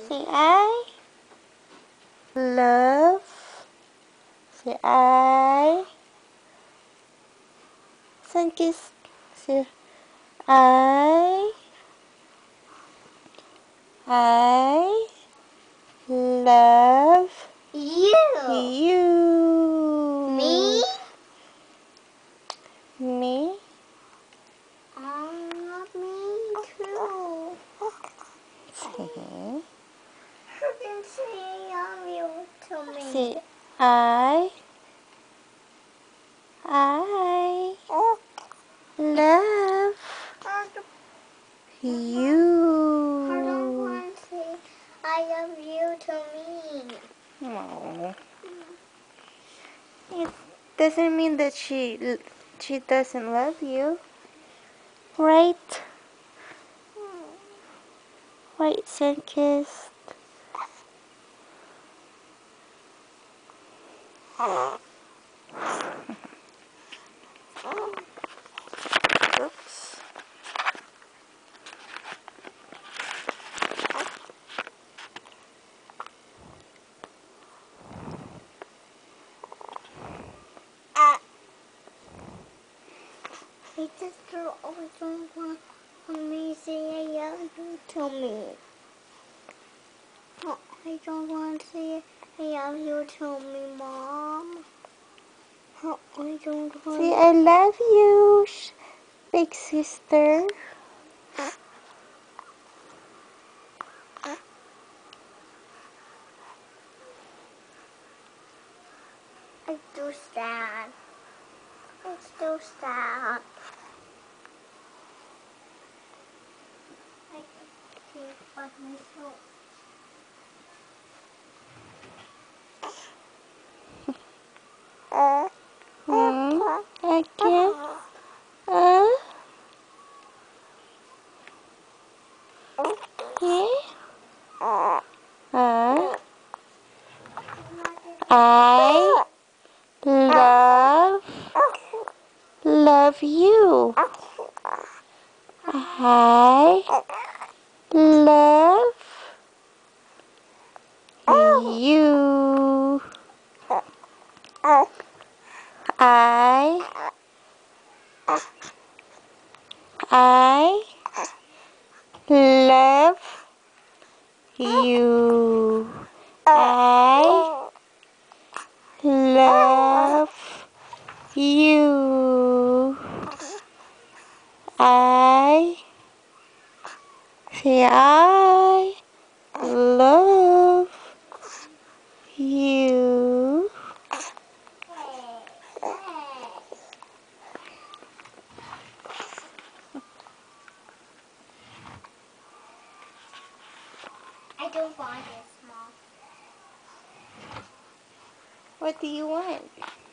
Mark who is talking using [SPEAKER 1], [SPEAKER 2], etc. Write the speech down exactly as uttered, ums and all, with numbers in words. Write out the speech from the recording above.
[SPEAKER 1] Say I love. Say I. Sun kiss. Say I. I love
[SPEAKER 2] you.
[SPEAKER 1] You.
[SPEAKER 2] Me?
[SPEAKER 1] Me?
[SPEAKER 2] I love me too.
[SPEAKER 1] Say,
[SPEAKER 2] You can say I love you to me.
[SPEAKER 1] say I. I love you.
[SPEAKER 2] I don't want to say I love you to me.
[SPEAKER 1] No. It doesn't mean that she she doesn't love you, right? Right, Sunkissed. Oops.
[SPEAKER 2] My sister always don't want me to say I love you to me. Oh, I don't want to say I love you to me, Mom. Oh, I don't want.
[SPEAKER 1] Say I love you, big sister.
[SPEAKER 2] It's too sad. It's too sad. I can't find myself.
[SPEAKER 1] Hmm? Again? Uh? Yeah? Uh? I love love you. I love you. I I love you. I love you. I say I love you.
[SPEAKER 2] I don't want this, Mom.
[SPEAKER 1] What do you want?